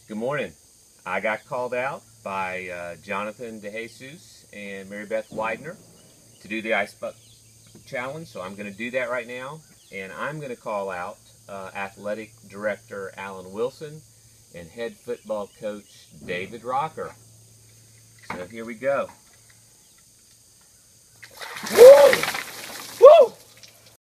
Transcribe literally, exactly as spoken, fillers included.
Good morning. I got called out by uh, Jonathan DeJesus and Mary Beth Widener to do the Ice Bucket Challenge, so I'm going to do that right now. And I'm going to call out uh, Athletic Director Alan Wilson and Head Football Coach David Rocker. So here we go. Woo!